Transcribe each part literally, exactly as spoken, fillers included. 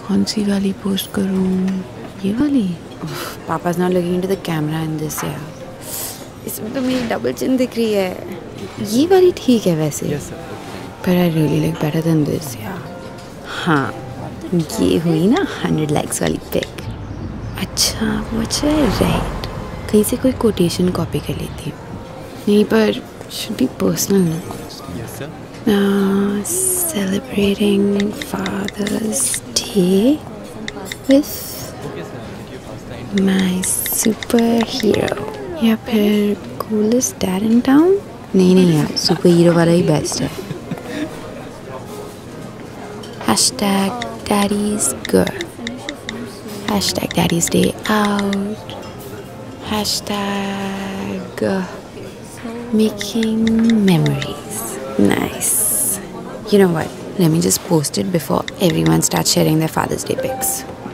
कौन सी वाली पोस्ट करूँ? ये वाली? Papa's not looking into the camera in this यार. इसमें तो मेरी डबल चिन दिख रही है. ये वाली ठीक है वैसे. Yes sir. But I really like better than this यार. हाँ, ये हुई ना हंड्रेड लाइक्स वाली पिक. अच्छा वो अच्छा है राइट. कहीं से कोई कोटेशन कॉपी कर लेती हूँ. नहीं पर should be personal ना. Yes sir. Uh, celebrating Father's Day with my superhero. या फिर coolest dad in town? नहीं नहीं यार, superhero वाला ही best है. Hashtag Daddy's Girl. Hashtag Daddy's Day Out. Hashtag uh, Making Memories. Nice. You know what? Let me just post it before everyone starts sharing their Father's Day pics.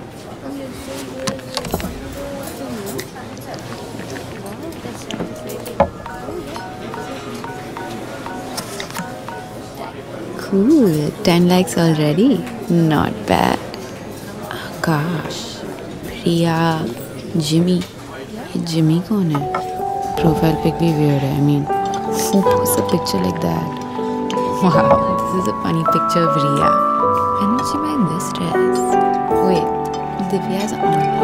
Cool. ten likes already. Not bad. Akash, Priya, Jimmy. ये Jimmy कौन है? Profile pic भी weird है. I mean, who posts a picture like that? Wow, this is a funny picture of Riya. When did she buy this dress? Wait, Divya's on.